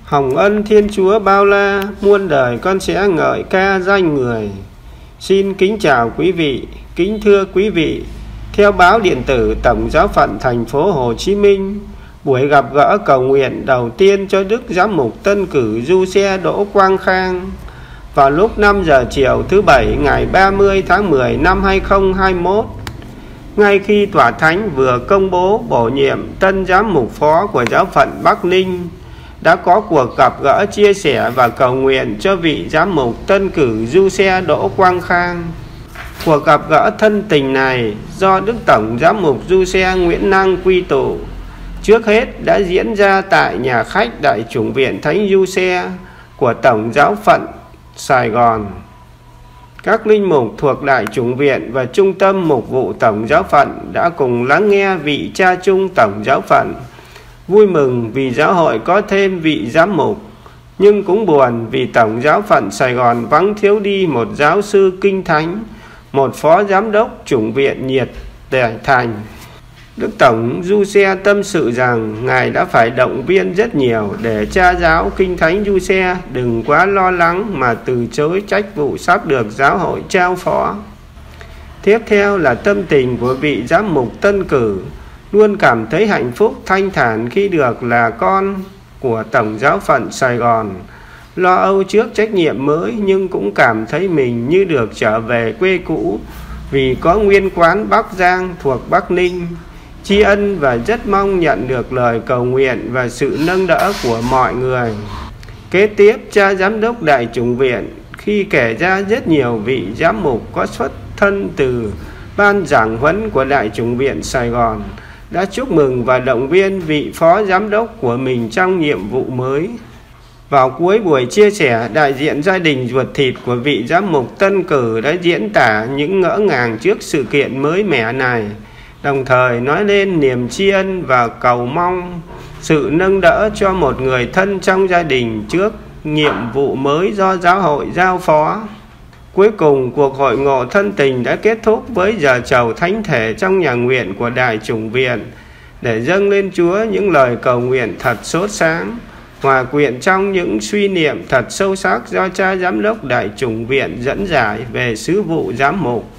Hồng ân Thiên Chúa bao la, muôn đời con sẽ ngợi ca danh Người. Xin kính chào quý vị, kính thưa quý vị. Theo báo điện tử Tổng Giáo phận thành phố Hồ Chí Minh, buổi gặp gỡ cầu nguyện đầu tiên cho Đức Giám mục Tân Cử Du Xe Đỗ Quang Khang vào lúc 5 giờ chiều thứ Bảy ngày 30 tháng 10 năm 2021, ngay khi Tòa Thánh vừa công bố bổ nhiệm tân giám mục phó của Giáo phận Bắc Ninh, đã có cuộc gặp gỡ chia sẻ và cầu nguyện cho vị giám mục Tân Cử Du Xe Đỗ Quang Khang. Cuộc gặp gỡ thân tình này do Đức Tổng Giám mục Du Xe Nguyễn Năng quy tụ, trước hết đã diễn ra tại nhà khách Đại chủng viện Thánh Du Xe của Tổng Giáo phận Sài Gòn. Các linh mục thuộc Đại chủng viện và Trung tâm Mục vụ Tổng Giáo phận đã cùng lắng nghe vị cha chung Tổng Giáo phận, vui mừng vì giáo hội có thêm vị giám mục, nhưng cũng buồn vì Tổng Giáo phận Sài Gòn vắng thiếu đi một giáo sư kinh thánh, một phó giám đốc chủng viện nhiệt thành. Đức Tổng Du Xe tâm sự rằng Ngài đã phải động viên rất nhiều để cha giáo kinh thánh Du Xe đừng quá lo lắng mà từ chối trách vụ sắp được giáo hội trao phó. Tiếp theo là tâm tình của vị giám mục Tân Cử, luôn cảm thấy hạnh phúc thanh thản khi được là con của Tổng Giáo phận Sài Gòn, lo âu trước trách nhiệm mới nhưng cũng cảm thấy mình như được trở về quê cũ vì có nguyên quán Bắc Giang thuộc Bắc Ninh. Tri ân và rất mong nhận được lời cầu nguyện và sự nâng đỡ của mọi người. Kế tiếp, cha giám đốc Đại chủng viện khi kể ra rất nhiều vị giám mục có xuất thân từ ban giảng huấn của Đại chủng viện Sài Gòn đã chúc mừng và động viên vị phó giám đốc của mình trong nhiệm vụ mới. Vào cuối buổi chia sẻ, đại diện gia đình ruột thịt của vị giám mục Tân Cử đã diễn tả những ngỡ ngàng trước sự kiện mới mẻ này, đồng thời nói lên niềm tri ân và cầu mong sự nâng đỡ cho một người thân trong gia đình trước nhiệm vụ mới do giáo hội giao phó. Cuối cùng, cuộc hội ngộ thân tình đã kết thúc với giờ chầu thánh thể trong nhà nguyện của Đại chủng viện để dâng lên Chúa những lời cầu nguyện thật sốt sáng, hòa quyện trong những suy niệm thật sâu sắc do cha giám đốc Đại chủng viện dẫn giải về sứ vụ giám mục.